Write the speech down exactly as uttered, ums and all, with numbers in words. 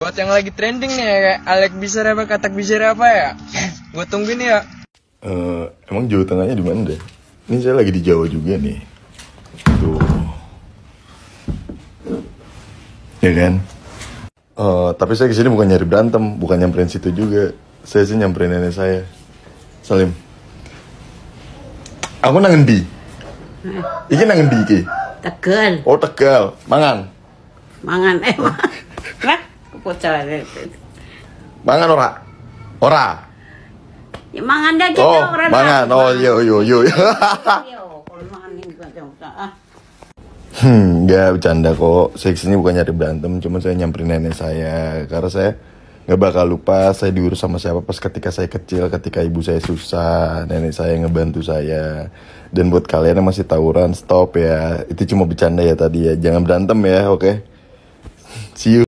Buat yang lagi trending nih ya, kayak Alek bisa apa, katak bisa apa ya. Gue tungguin ya. Uh, emang Jawa Tengahnya di mana deh? Ini saya lagi di Jawa juga nih. Tuh. Ya kan? Uh, tapi saya kesini bukan nyari berantem, bukan nyamperin situ juga. Saya sih nyamperin nenek saya. Salim. Aku nang endi? Iki nang endi iki? Tegal. Oh, Tegal. Mangan. Mangan eh. Lah, bocah. Mangan ora? Ora. Ya mangan aja Oh, orang. mangan. Oh, yo yo yo. Yo, kalau mangan ini bocah. Ah. Hmm, enggak bercanda kok. Saya kesini bukan nyari berantem, cuma saya nyamperin nenek saya. Karena saya nggak bakal lupa saya diurus sama siapa pas ketika saya kecil, ketika ibu saya susah, nenek saya ngebantu saya. Dan buat kalian yang masih tawuran, stop ya. Itu cuma bercanda ya tadi ya. Jangan berantem ya, oke? Okay? See you.